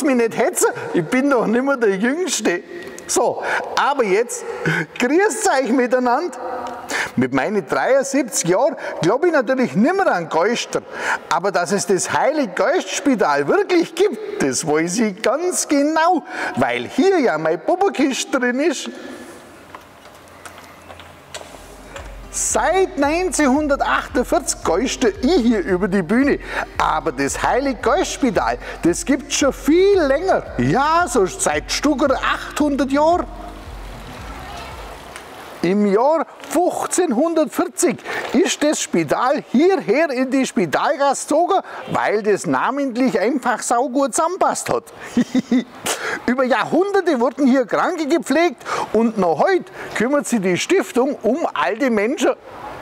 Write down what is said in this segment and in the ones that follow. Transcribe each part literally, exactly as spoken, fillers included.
muss mich nicht hetzen, ich bin doch nicht mehr der Jüngste. So, aber jetzt, grüßt euch miteinander. Mit meinen dreiundsiebzig Jahren glaube ich natürlich nicht mehr an Geister. Aber dass es das Heilig-Geist-Spital wirklich gibt, das weiß ich ganz genau, weil hier ja mein Puppenkiste drin ist. Seit neunzehnhundertachtundvierzig geiste ich hier über die Bühne, aber das Heilig-Geist-Spital, das gibt es schon viel länger. Ja, so seit Stucker achthundert Jahren. Im Jahr fünfzehnhundertvierzig ist das Spital hierher in die Spitalgasse gezogen, weil das namentlich einfach saugut zusammenpasst hat. Über Jahrhunderte wurden hier Kranke gepflegt und noch heute kümmert sich die Stiftung um alte Menschen.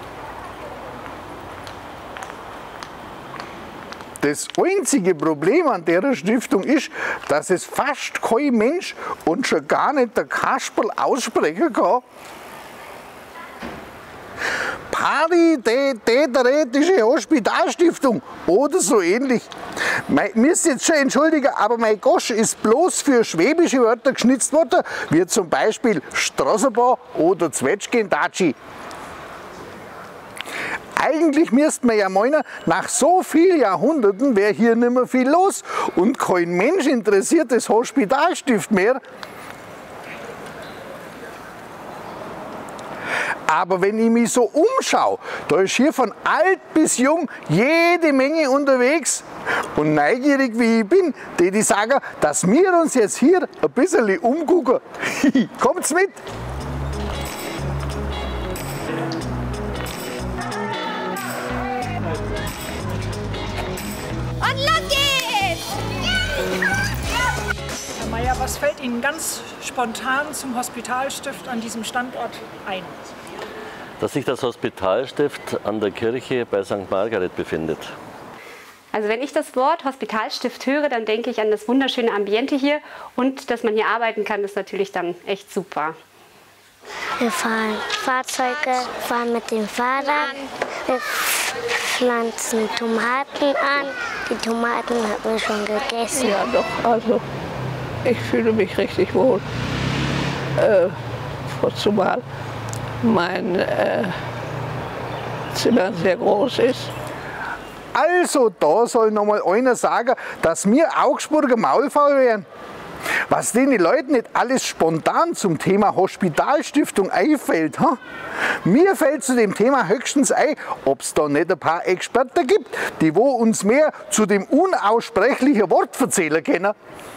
Das einzige Problem an der Stiftung ist, dass es fast kein Mensch und schon gar nicht der Kasperl aussprechen kann. Paritätische Hospitalstiftung oder so ähnlich. Mir müsst jetzt schon entschuldigen, aber mein Gosch ist bloß für schwäbische Wörter geschnitzt worden, wie zum Beispiel Strassenbahn oder Zwetschgendatschi. Eigentlich müsste man ja meinen, nach so vielen Jahrhunderten wäre hier nicht mehr viel los und kein Mensch interessiert das Hospitalstift mehr. Aber wenn ich mich so umschaue, da ist hier von alt bis jung jede Menge unterwegs. Und neugierig wie ich bin, die die sagen, dass wir uns jetzt hier ein bisschen umgucken. Kommt's mit! Und los geht's! Herr Meier, was fällt Ihnen ganz spontan zum Hospitalstift an diesem Standort ein? Dass sich das Hospitalstift an der Kirche bei Sankt Margaret befindet. Also wenn ich das Wort Hospitalstift höre, dann denke ich an das wunderschöne Ambiente hier und dass man hier arbeiten kann, ist natürlich dann echt super. Wir fahren Fahrzeuge, fahren mit dem Fahrrad, wir pflanzen Tomaten an. Die Tomaten haben wir schon gegessen. Ja doch, also ich fühle mich richtig wohl. Äh, zumal mein äh, Zimmer sehr groß ist. Also da soll noch mal einer sagen, dass wir Augsburger Maulfaul wären. Was den Leuten nicht alles spontan zum Thema Hospitalstiftung einfällt. Hm? Mir fällt zu dem Thema höchstens ein, ob es da nicht ein paar Experten gibt, die wo uns mehr zu dem unaussprechlichen Wort erzählen können.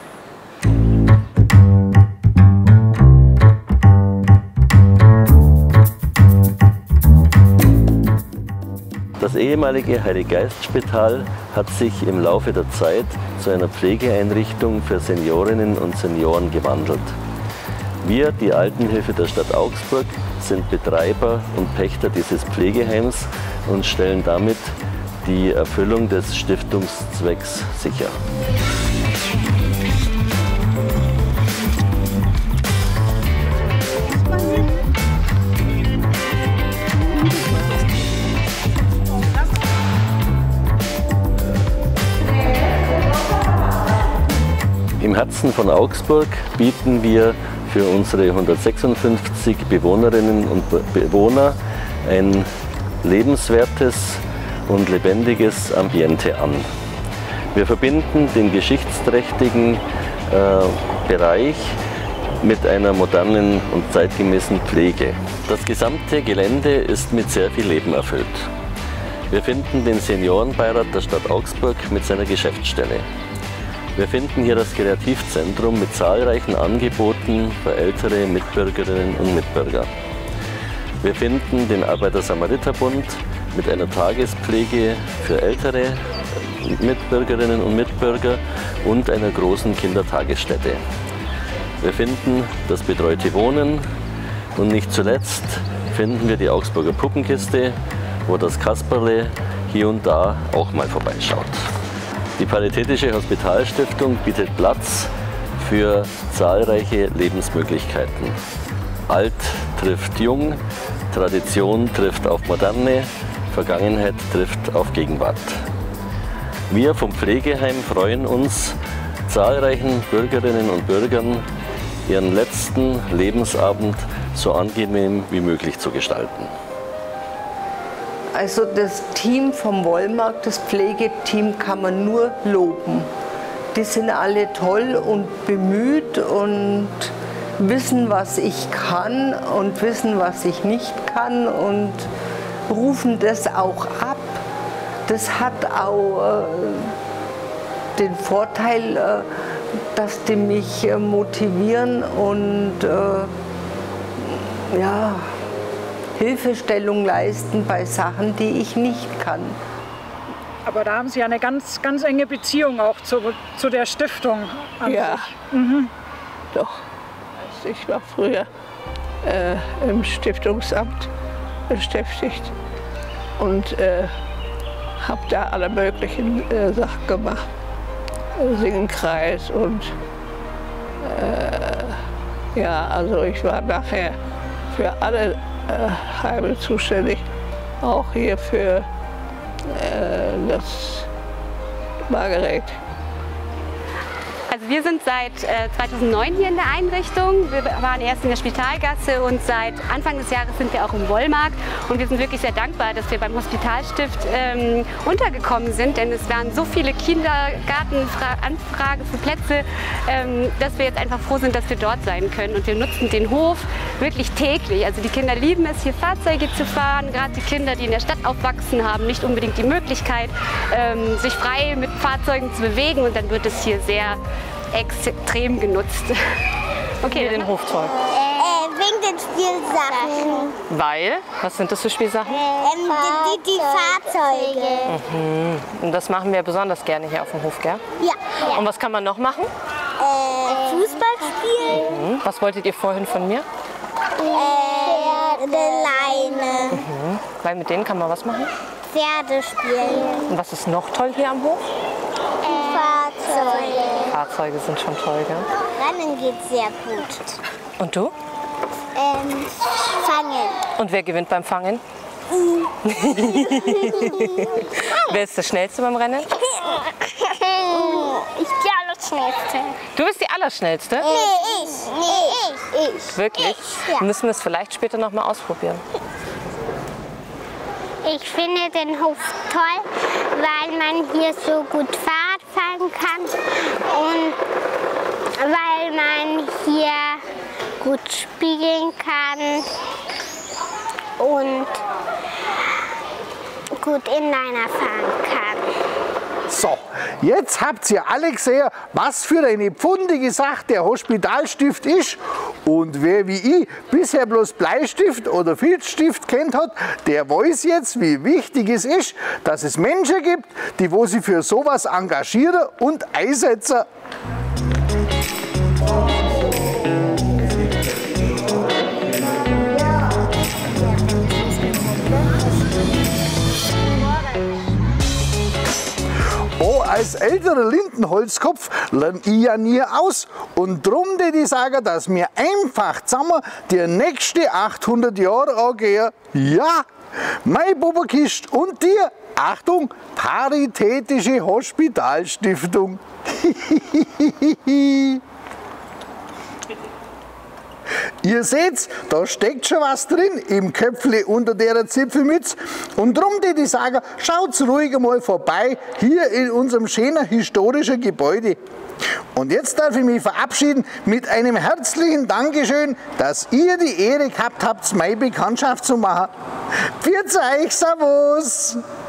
Das ehemalige Heilig-Geist-Spital hat sich im Laufe der Zeit zu einer Pflegeeinrichtung für Seniorinnen und Senioren gewandelt. Wir, die Altenhilfe der Stadt Augsburg, sind Betreiber und Pächter dieses Pflegeheims und stellen damit die Erfüllung des Stiftungszwecks sicher. Im Herzen von Augsburg bieten wir für unsere hundertsechsundfünfzig Bewohnerinnen und Bewohner ein lebenswertes und lebendiges Ambiente an. Wir verbinden den geschichtsträchtigen äh, Bereich mit einer modernen und zeitgemäßen Pflege. Das gesamte Gelände ist mit sehr viel Leben erfüllt. Wir finden den Seniorenbeirat der Stadt Augsburg mit seiner Geschäftsstelle. Wir finden hier das Kreativzentrum mit zahlreichen Angeboten für ältere Mitbürgerinnen und Mitbürger. Wir finden den Arbeiter-Samariter-Bund mit einer Tagespflege für ältere Mitbürgerinnen und Mitbürger und einer großen Kindertagesstätte. Wir finden das betreute Wohnen und nicht zuletzt finden wir die Augsburger Puppenkiste, wo das Kasperle hier und da auch mal vorbeischaut. Die Paritätische Hospitalstiftung bietet Platz für zahlreiche Lebensmöglichkeiten. Alt trifft jung, Tradition trifft auf Moderne, Vergangenheit trifft auf Gegenwart. Wir vom Pflegeheim freuen uns, zahlreichen Bürgerinnen und Bürgern ihren letzten Lebensabend so angenehm wie möglich zu gestalten. Also das Team vom Wollmarkt, das Pflegeteam, kann man nur loben. Die sind alle toll und bemüht und wissen, was ich kann und wissen, was ich nicht kann und rufen das auch ab. Das hat auch äh, den Vorteil, äh, dass die mich äh, motivieren und äh, ja, Hilfestellung leisten bei Sachen, die ich nicht kann. Aber da haben Sie eine ganz, ganz enge Beziehung auch zu, zu der Stiftung an Ja, sich. Mhm. doch. Ich war früher äh, im Stiftungsamt beschäftigt und äh, habe da alle möglichen äh, Sachen gemacht. Singenkreis und äh, ja, also ich war nachher für alle äh, Heime zuständig, auch hier für äh, das Margaret. Also wir sind seit äh, zweitausendneun hier in der Einrichtung. Wir waren erst in der Spitalgasse und seit Anfang des Jahres sind wir auch im Wollmarkt. Und wir sind wirklich sehr dankbar, dass wir beim Hospitalstift ähm, untergekommen sind, denn es waren so viele Kindergartenanfragen für Plätze, ähm, dass wir jetzt einfach froh sind, dass wir dort sein können. Und wir nutzen den Hof wirklich täglich. Also die Kinder lieben es, hier Fahrzeuge zu fahren. Gerade die Kinder, die in der Stadt aufwachsen, haben nicht unbedingt die Möglichkeit, ähm, sich frei mit Fahrzeugen zu bewegen. Und dann wird es hier sehr extrem genutzt. Okay, den Hof toll. Äh, wegen den Spielsachen. Weil? Was sind das für Spielsachen? Ähm, die, die, die Fahrzeuge. Mhm. Und das machen wir besonders gerne hier auf dem Hof, gell? Ja. ja. Und was kann man noch machen? Äh, Fußball spielen. Mhm. Was wolltet ihr vorhin von mir? Äh, eine Leine. Mhm. Weil mit denen kann man was machen? Pferde spielen. Und was ist noch toll hier am Hof? Fahrzeuge. Fahrzeuge sind schon toll, gell? Rennen geht sehr gut. Und du? Ähm, fangen. Und wer gewinnt beim Fangen? Wer ist der Schnellste beim Rennen? Ich die Allerschnellste. Du bist die Allerschnellste? Nee, ich. Nee, ich. Ich. Wirklich? Ich, ja. Müssen wir es vielleicht später noch mal ausprobieren. Ich finde den Hof toll, weil man hier so gut Fahrrad fahren kann und weil man hier gut spielen kann und gut Inliner fahren kann. So, jetzt habt ihr alle gesehen, was für eine pfundige Sache der Hospitalstift ist. Und wer wie ich bisher bloß Bleistift oder Filzstift kennt hat, der weiß jetzt, wie wichtig es ist, dass es Menschen gibt, die wo sich für sowas engagieren und einsetzen. Als älterer Lindenholzkopf lerne ich ja nie aus. Und drum würde ich sagen, dass wir einfach zusammen die nächsten achthundert Jahre angehen. Ja, meine Bubakiste und dir, Achtung, Paritätische Hospitalstiftung. Ihr seht, da steckt schon was drin im Köpfle unter der Zipfelmütze. Und darum würde ich sagen, schaut ruhig mal vorbei, hier in unserem schönen historischen Gebäude. Und jetzt darf ich mich verabschieden mit einem herzlichen Dankeschön, dass ihr die Ehre gehabt habt, meine Bekanntschaft zu machen. Pfiat euch, Servus!